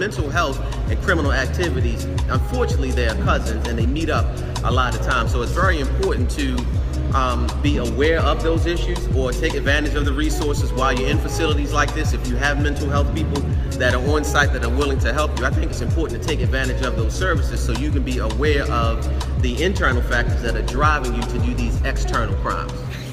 mental health and criminal activities, unfortunately, they are cousins and they meet up a lot of times. So it's very important to be aware of those issues or take advantage of the resources while you're in facilities like this. If you have mental health people that are on site that are willing to help you, I think it's important to take advantage of those services so you can be aware of the internal factors that are driving you to do these external crimes.